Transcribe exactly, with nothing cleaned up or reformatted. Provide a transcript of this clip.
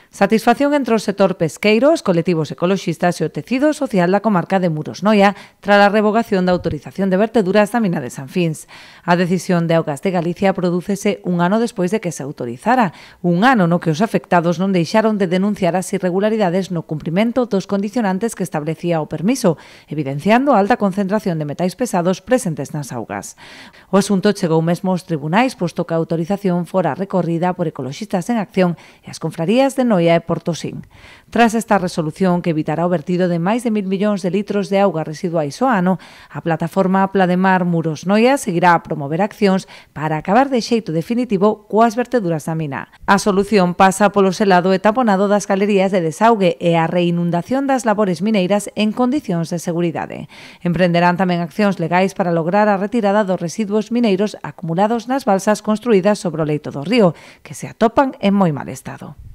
Satisfacción entre o sector pesqueiro, os colectivos ecoloxistas e o tecido social da comarca de Muros Noia tras a revogación da autorización de verteduras da mina de San Fins. A decisión de Augas de Galicia prodúcese un ano despois de que se autorizara, un ano no que os afectados non deixaron de denunciar as irregularidades no cumprimento dos condicionantes que establecía o permiso, evidenciando a alta concentración de metais pesados presentes nas augas. O asunto chegou mesmo aos tribunais, posto que a autorización fora recorrida por Ecoloxistas en Acción e as confrarías de Noia e Portosín. Tras esta resolución que evitará o vertido de máis de mil millóns de litros de auga residuais ao ano, a plataforma Plademar Muros Noia seguirá a promover accións para acabar de xeito definitivo coas verteduras da mina. A solución pasa polo selado e taponado das galerías de desaugue e a reinundación das labores mineiras en condicións de seguridade. Emprenderán tamén accións legais para lograr a retirada dos residuos mineiros acumulados nas balsas construídas sobre o leito do río, que se atopan en moi mal estado.